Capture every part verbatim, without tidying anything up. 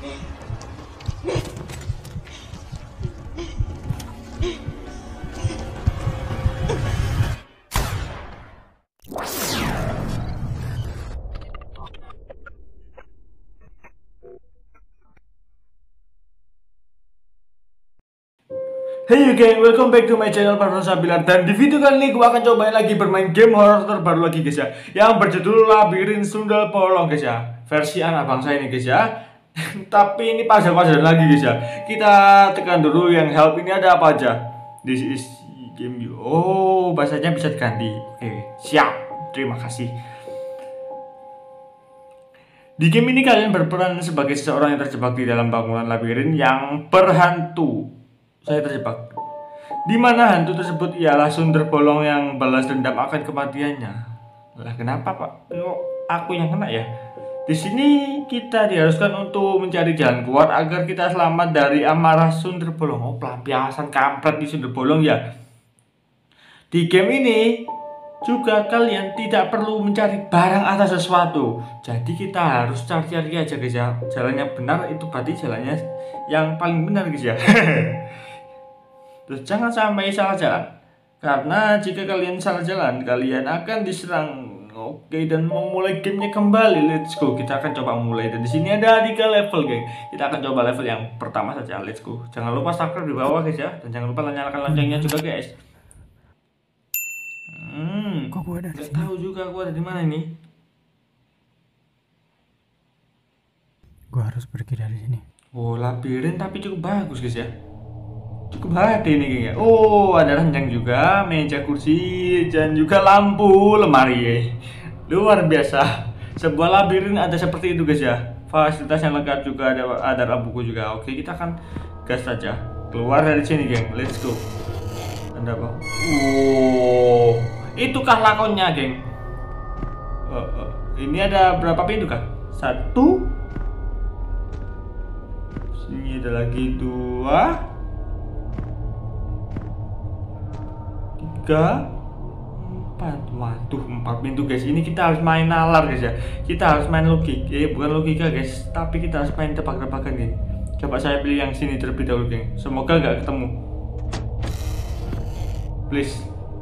Hey you gang, welcome back to my channel Parnosa Bilar. Dan di video kali ini gue akan cobain lagi bermain game horror terbaru lagi guys ya, yang berjudul Labirin Sundel Bolong guys ya, versi anak bangsa ini guys ya. Tapi ini puzzle-puzzle lagi guys ya. Kita tekan dulu yang help ini ada apa aja. This is game you. Oh, bahasanya bisa diganti. Oke, siap. Terima kasih. Di game ini kalian berperan sebagai seseorang yang terjebak di dalam bangunan labirin yang berhantu. Saya terjebak. Di mana hantu tersebut ialah Sundel Bolong yang balas dendam akan kematiannya. Lah kenapa Pak? Kok aku yang kena ya? Di sini kita diharuskan untuk mencari jalan keluar agar kita selamat dari amarah Sundel Bolong. Oh, pelampiasan kampret di Sundel Bolong ya. Di game ini juga kalian tidak perlu mencari barang atas sesuatu. Jadi kita harus cari-cari aja guys ya. Jalan yang benar itu berarti jalannya yang paling benar guys ya. Terus jangan sampai salah jalan, karena jika kalian salah jalan kalian akan diserang. Oke, dan memulai gamenya kembali. Let's go. Kita akan coba mulai. Dan di sini ada tiga level geng. Kita akan coba level yang pertama saja. Let's go. Jangan lupa subscribe di bawah guys ya, dan jangan lupa nyalakan loncengnya juga guys. Hmm, kok gua ada? Gak tahu juga gua ada di mana ini. Gua harus pergi dari sini. Oh, labirin tapi cukup bagus guys ya. Cukup hati ini kayaknya. Oh, ada ranjang juga, meja kursi, dan juga lampu lemari. Luar biasa. Sebuah labirin ada seperti itu guys ya. Fasilitas yang lengkap juga, ada ada lampuku juga. Oke, kita akan gas saja. Keluar dari sini, geng. Let's go. Anda apa? Oh, itukah lakonnya, geng? Uh, uh. Ini ada berapa pintu kah? Satu. Sini ada lagi dua. Tiga, empat, waduh empat pintu guys. Ini kita harus main nalar guys ya. Kita harus main logika, eh bukan logika guys, tapi kita harus main tebak-tebakan geng. Coba saya pilih yang sini terlebih dahulu geng. Semoga nggak ketemu. Please,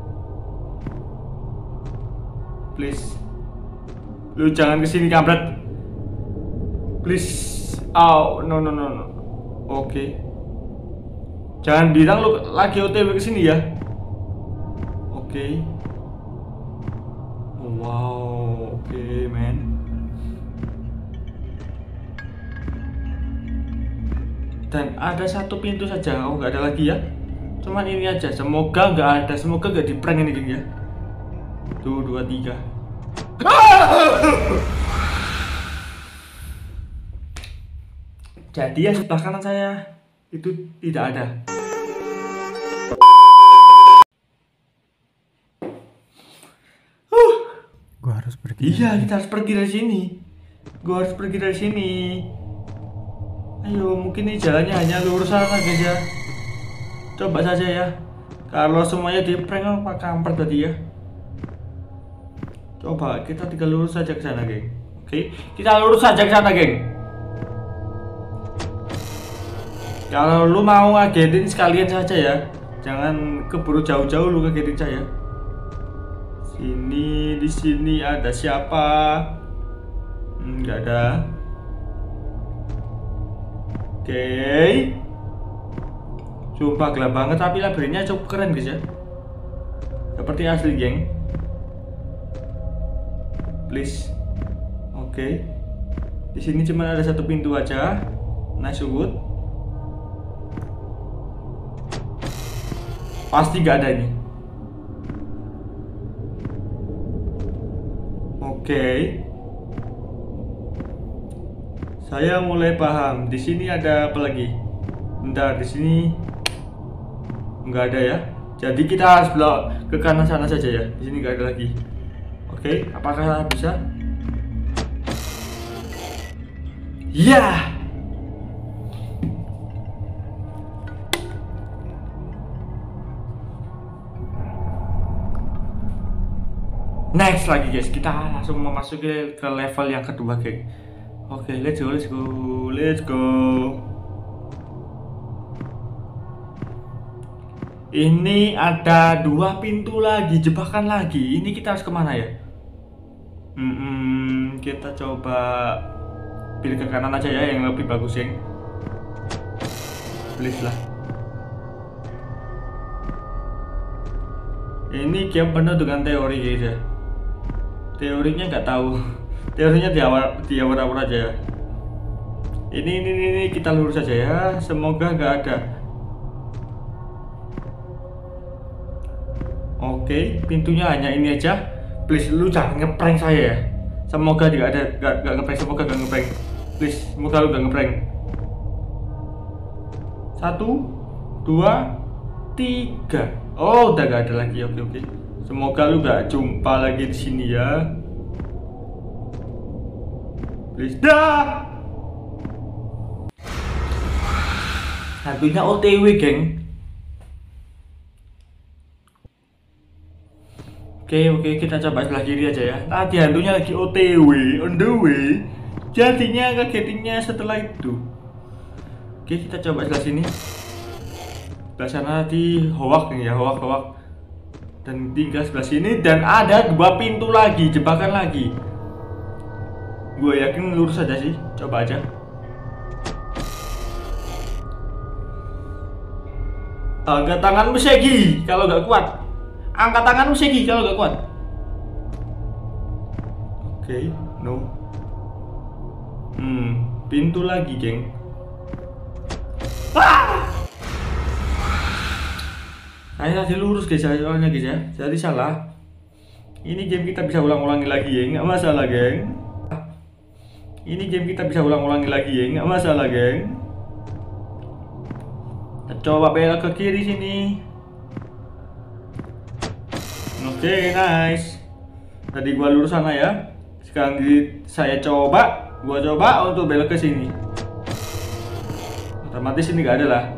please, lu jangan kesini kampret. Please, oh no no no no. Oke, okay. Jangan bilang lu lagi O T W kesini ya. Oke, okay. Wow, oke okay, man. Dan ada satu pintu saja. Oh, nggak ada lagi ya. Cuman ini aja. Semoga nggak ada. Semoga nggak di prank ini geng ya. Tuh, dua, tiga. Jadi yang sebelah kanan saya itu tidak ada. Gua harus pergi. Iya, kita harus pergi dari sini. Gua harus pergi dari sini. Ayo, mungkin ini jalannya hanya lurus sana guys ya. Coba saja ya. Kalau semuanya di prank apa kampret tadi ya. Coba kita tinggal lurus saja ke sana, geng. Oke, kita lurus saja ke sana, geng. Kalau lu mau ngagetin sekalian saja ya. Jangan keburu jauh-jauh lu ngagetin saya. Sini, di sini ada siapa? Enggak ada. Oke. Okay. Sumpah gelap banget, tapi labirinnya cukup keren guys ya. Seperti asli geng. Please. Oke. Okay. Di sini cuma ada satu pintu aja. Nice wood. Pasti gak ada ini. Oke, okay. Saya mulai paham. Di sini ada apa lagi? Bentar, di sini nggak ada ya. Jadi kita harus belok ke kanan sana saja ya. Di sini nggak ada lagi. Oke, okay. Apakah bisa? Ya. Yeah. Next lagi guys, kita langsung memasuki ke level yang kedua geng. Oke, let's go, let's go, let's go. Ini ada dua pintu lagi, jebakan lagi. Ini kita harus kemana ya? Hmm, kita coba pilih ke kanan aja ya, yang lebih bagus yang. Please lah. Ini game penuh dengan teori guys ya. Teorinya nggak tahu. Teorinya di awal di awal-awal aja ya. Ini, ini ini kita lurus saja ya. Semoga nggak ada. Oke, pintunya hanya ini aja. Please lu jangan ngeprank saya ya. Semoga tidak ada nggak nggak ngeprank. Semoga nggak ngeprank. Please, semoga lu nggak ngeprank. Satu, dua, tiga. Oh, udah nggak ada lagi. Oke oke. Semoga lu nggak jumpa lagi di sini ya. Please dah. Hantunya O T W geng. Oke oke, kita coba sebelah kiri aja ya. Tadi hantunya lagi O T W, on the way. Jadinya kagetinnya setelah itu. Oke, kita coba sebelah sini. Sebelah sana tadi hoak ya, hoak hoak. Dan tinggal sebelah sini dan ada dua pintu lagi, jebakan lagi. Gue yakin lurus aja sih, coba aja. Angkat tanganmu Segi kalau gak kuat. Angkat tanganmu Segi kalau gak kuat. Oke, okay, no. Hmm, pintu lagi, geng. Ah! Saya tadi lurus guys, soalnya guys ya. Jadi salah. Ini game kita bisa ulang-ulangi lagi ya, nggak masalah, geng. Ini game kita bisa ulang-ulangi lagi ya, nggak masalah, geng. Kita coba belok ke kiri sini. Oke, okay, nice. Tadi gua lurus sana ya. Sekarang saya coba, gua coba untuk belok ke sini. Otomatis ini nggak ada lah.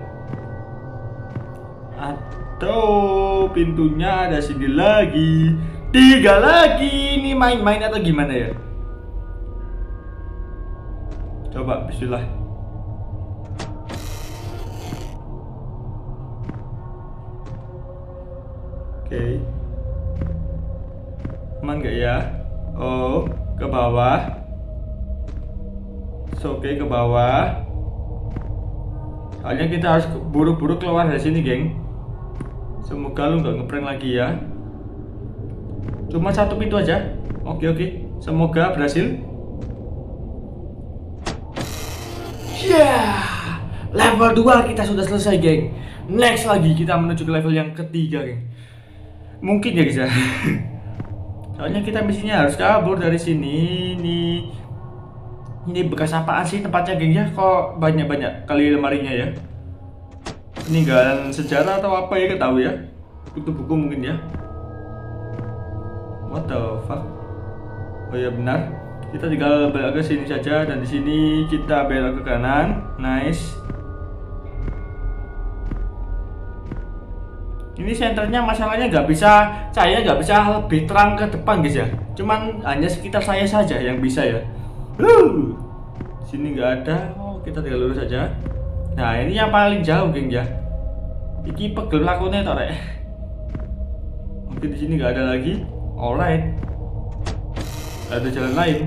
Atau pintunya ada sini lagi. Tiga lagi. Ini main-main atau gimana ya? Coba bismillah. Oke. Okay. Aman gak ya? Oh, ke bawah. Oke, okay, ke bawah. Soalnya kita harus buru-buru keluar dari sini, geng. Semoga lu nggak ngeprank lagi ya. Cuma satu pintu aja. Oke, okay, oke. Okay. Semoga berhasil. Yeah, level dua kita sudah selesai, geng. Next lagi kita menuju ke level yang ketiga, geng. Mungkin ya guys ya. Soalnya kita misinya harus kabur dari sini. Ini ini bekas apaan sih tempatnya, geng ya? Kok banyak-banyak kali lemarinya ya? Peninggalan sejarah atau apa ya, ketahui ya? Buku-buku mungkin ya. What the fuck? Oh ya benar. Kita tinggal belok ke sini saja dan di sini kita belok ke kanan. Nice. Ini senternya masalahnya nggak bisa, saya nggak bisa lebih terang ke depan guys ya. Cuman hanya sekitar saya saja yang bisa ya. Uh, sini nggak ada. Oh, kita tinggal lurus saja. Nah ini yang paling jauh, geng ya. Iki pegel lakunya torek. Mungkin di sini nggak ada lagi. Alright. Ada jalan lain.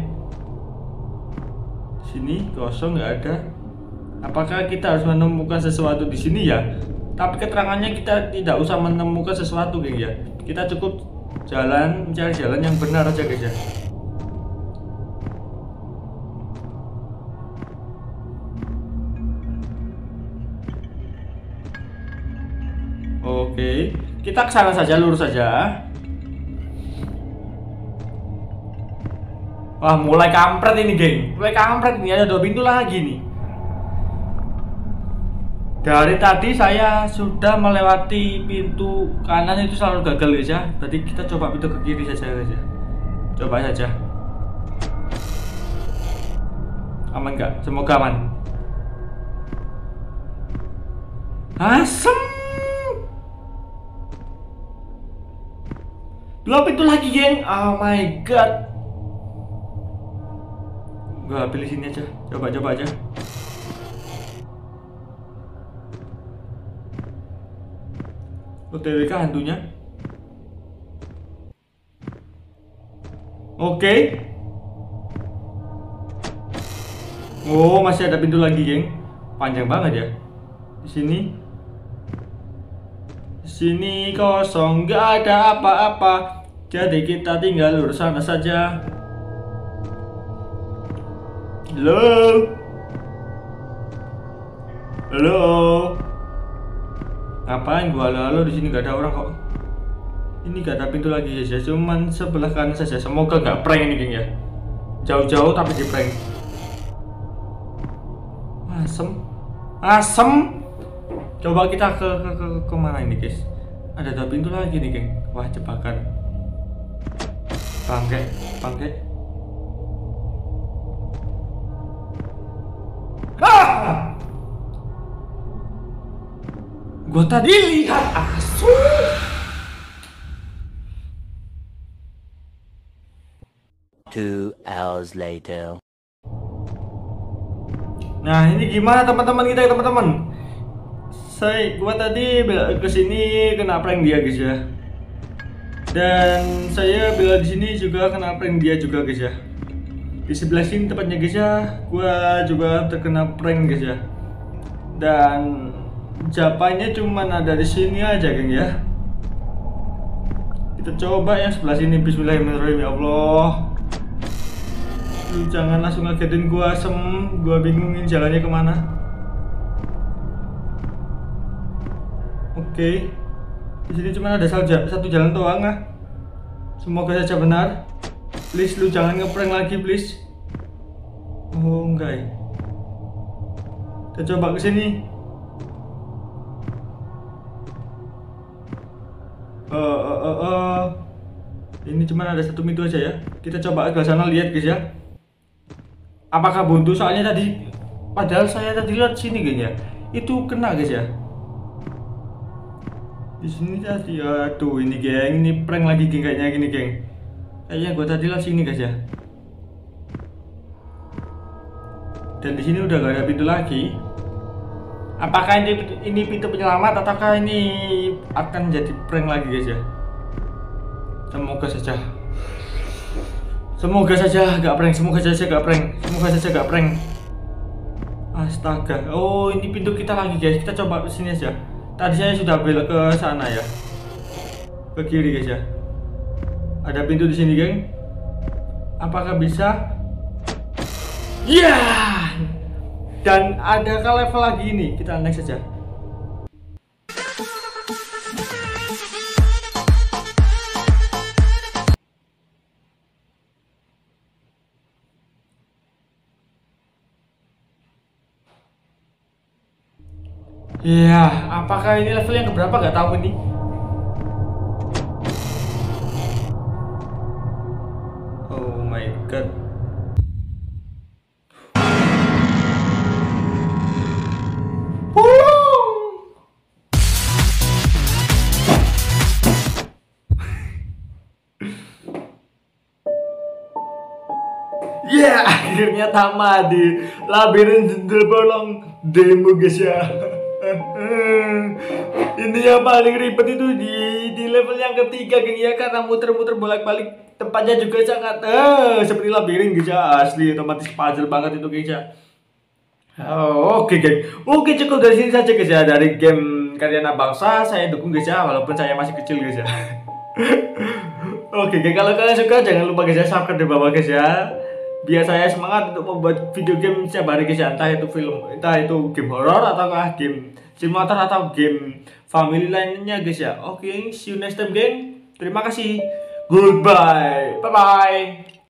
Sini kosong, nggak ada. Apakah kita harus menemukan sesuatu di sini ya? Tapi keterangannya kita tidak usah menemukan sesuatu, geng ya. Kita cukup jalan, mencari jalan yang benar aja, guys ya. Oke, kita ke sana saja, lurus saja. Wah, mulai kampret ini, geng. Mulai kampret ini, ada dua pintu lagi nih. Dari tadi saya sudah melewati pintu kanan itu selalu gagal guys ya. Tadi kita coba pintu ke kiri saja guys ya. Coba saja. Aman nggak? Semoga aman. Asem. Dua pintu lagi, geng. Oh my god. Gua pilih sini aja. Coba-coba aja. O T W kah hantunya? Oke. Oh, masih ada pintu lagi, geng. Panjang banget ya. Di sini. Di sini kosong, nggak ada apa-apa. Jadi kita tinggal lurus sana saja. Halo. Halo. Ngapain gua halo-halo di sini, gak ada orang kok. Ini gak ada pintu lagi guys ya, cuman sebelah kanan saja. Semoga gak prank ini geng ya. Jauh-jauh tapi di prank. Asem, asem. Coba kita ke ke ke, ke mana ini guys? Ada dua pintu lagi nih geng. Wah, jebakan. Bangke, bangke. Ah! Gua tadi lihat asu. Two hours later. Nah, ini gimana teman-teman kita ya teman-teman? Saya gua tadi ke sini kena prank dia guys ya. Dan saya bila di sini juga kena prank dia juga guys ya. Di sebelah sini tepatnya guys ya, gua juga terkena prank guys ya. Dan japanya cuman ada di sini aja geng ya. Kita coba yang sebelah sini. Bismillahirrahmanirrahim. Ya Allah, lu jangan langsung ngagetin gua, Sem. Gua bingungin jalannya kemana. Oke, di sini cuma ada saja satu jalan doang ah. Semoga saja benar. Please lu jangan ngeprank lagi please. Oh enggak ya. Kita coba ke sini. Uh, uh, uh, uh. Ini cuma ada satu pintu aja ya. Kita coba ke sana lihat guys ya. Apakah buntu? Soalnya tadi, padahal saya tadi lihat sini guys ya. Itu kena guys ya. Di sini tadi, aduh ini geng, ini prank lagi geng kayaknya gini geng. Kayaknya gue tadi lihat sini guys ya. Dan di sini udah gak ada pintu lagi. Apakah ini ini pintu penyelamat ataukah ini akan jadi prank lagi guys ya? Semoga saja. Semoga saja gak prank, semoga saja gak prank, semoga saja gak prank. Astaga. Oh, ini pintu kita lagi guys. Kita coba ke sini aja. Tadi saya sudah belok ke sana ya. Ke kiri guys ya. Ada pintu di sini, geng. Apakah bisa? Ya. Yeah! Dan ada ke level lagi ini. Kita next saja. Ya, apakah ini level yang keberapa? Gak tahu ini. Oh my god. Ya, yeah, akhirnya tamat di labirin jendela bolong demo guys ya. Ini yang paling ribet itu di di level yang ketiga geng ya, karena muter-muter bolak-balik, tempatnya juga sangat eh seperti labirin guys ya, asli otomatis puzzle banget itu guys ya. Oh, oke okay, geng, oke okay, cukup dari sini saja guys ya, dari game Karyana Bangsa. Saya dukung guys ya, walaupun saya masih kecil guys ya. Oke okay, geng, kalau kalian suka jangan lupa guys ya subscribe di bawah guys ya, biar saya semangat untuk membuat video game setiap hari guys ya, entah itu film, entah itu game horror ataukah game simulator atau game family lainnya guys ya. Oke, okay, see you next time geng. Terima kasih. Goodbye. Bye bye.